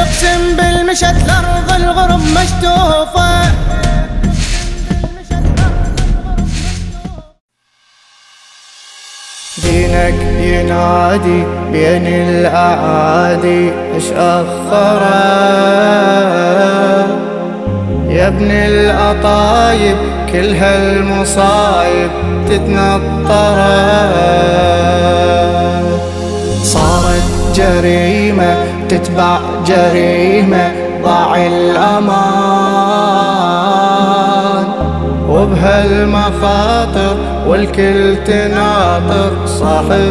تقسم بالمشت الأرض الغرب مشتوفة. دينك ينادي بين الأعادي اش أخره يا ابن الأطايب، كل هالمصايب تتنطره. صارت جريمة تتبع جريمة، ضاع الأمان وبهالمخاطر والكل تناطر صاحب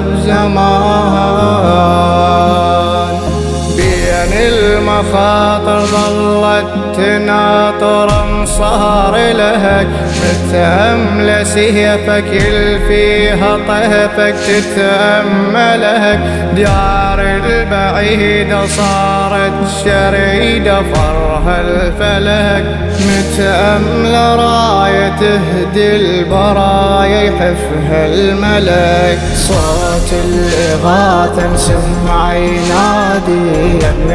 زمان. بين المخاطر ظلت تناطر انصار لهك، متأملة سيفك اللي فيها طيفك تتأملك. ديار البعيدة صارت شريدة فرها الفلك، متأملة راية تهدي البرايا يحفها الملك. صوت الإغاثة نسمع ينادي يا ابن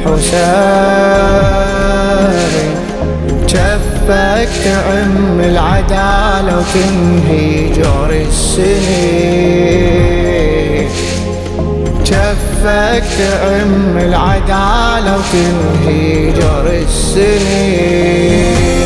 الحسين، جفك تعم العدالة وتنهي جور السنين. جفك تعم العدالة وتنهي جور السنين.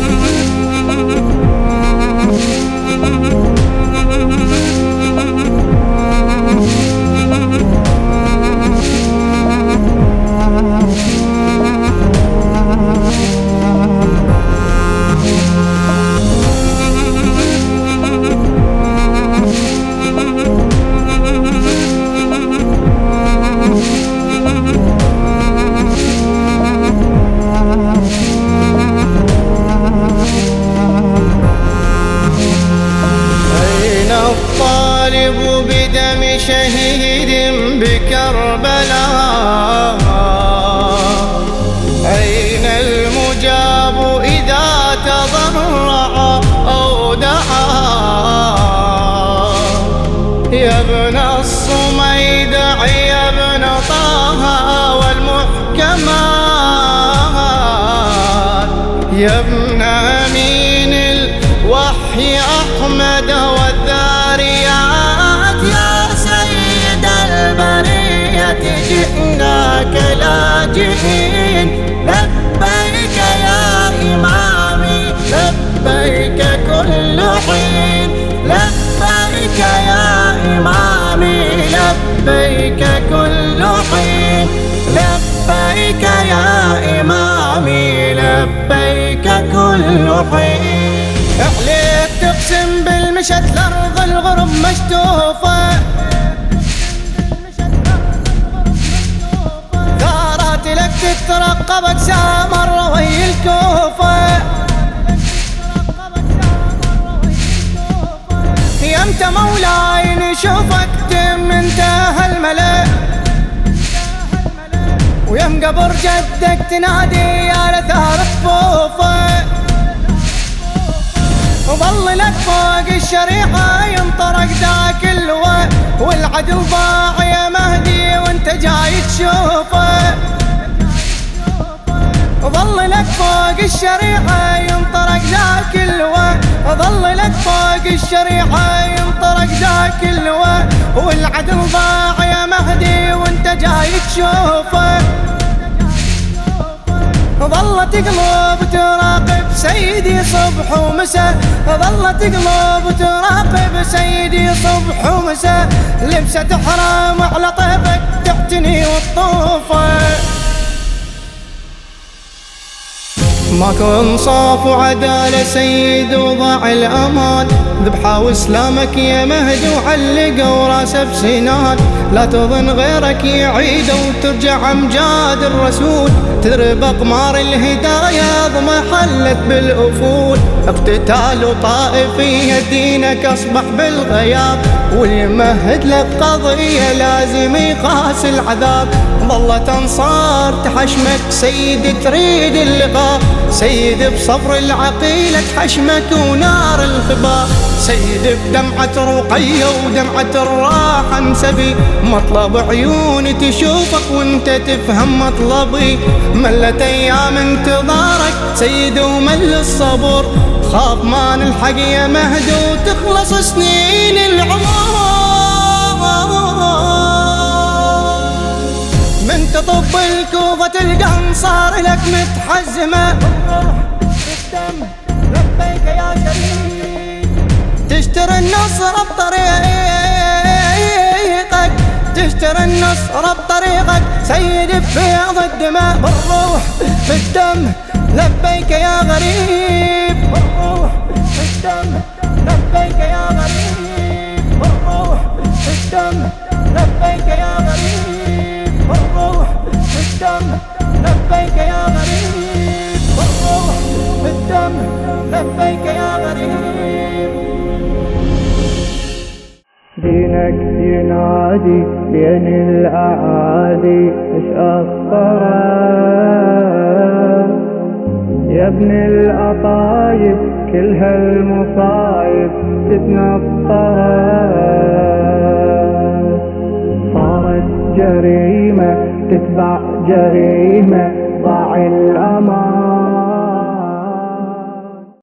الطالب بدم شهيد بكربلاء، أين المجاب إذا تضرع أو دعا؟ يا ابن الصميدع يا ابن طه والمحكمات، يا ابن أمين الوحي أحمد والذاريات. يا سيد البرية جئناك لاجئين، لبيك يا إمامي لبيك كل حين. لبيك يا إمامي لبيك كل حين. لبيك يا إمامي لبيك كل حين. عليك تقسم بالمشت الأرض الغرب مشتوفة، ثارات لك تترقبك سامر وهي الكوفة. يمتى مولاي نشوفك تم انتهى الملأ، ويم قبر جدك تنادي يا لثار الطوفة. وظل لك فوق الشريعة ينطرق ذاك اللواء، والعدل ضاع يا مهدي وانت جاي تشوفه. وظل لك فوق الشريعة ينطرق ذاك اللواء، وظل لك فوق الشريعة ينطرق ذاك اللواء، والعدل ضاع يا مهدي وانت جاي تشوفه. ظلت قلوب تراقب سيدي صبح ومساء، ظلت قلوب تراقب سيدي صبح ومساء. لبسة حرام على طيفك تعتني والطوفة. ماكو انصاف وعدالة سيد وضاع الأمان، ذبحة واسلامك يا مهدي وعلقوا راسه بسنان. لا تظن غيرك يعيد وترجع امجاد الرسول، تدرب اقمار الهداية ضم حلت بالافول. اقتتال وطائفية دينك اصبح بالغياب، واليمهد لك قضية لازم يقاس العذاب. ظلت انصار تحشمك سيد تريد اللقاء، سيد بصبر العقيلة حشمك ونار الخبا، سيد بدمعة رقية ودمعة الراحة انسبي، مطلب عيوني تشوفك وانت تفهم مطلبي، ملت ايام انتظارك سيد ومل الصبر، خاف ما نلحق يا مهدي وتخلص سنين العمر. من تطب الكوفة تلقى انصار لك متحزمة، بالدم لبيك يا شريك، تشتري النصر بطريقك، تشتري النصر بطريقك، سيد بفيض الدماء، بالروح بالدم لبيك يا غريب، بالروح بالدم لبيك يا غريب، بالروح بالدم لبيك يا غريب، بالروح بالدم لبيك يا غريب، بالروح بالدم لبيك يا غريب. دينك ينادي بين الأعادي اش أخطره، يا ابن الأطايب كل هالمصايب تتنطره، صارت جريمة تتبع جريمة ضاع الأمان.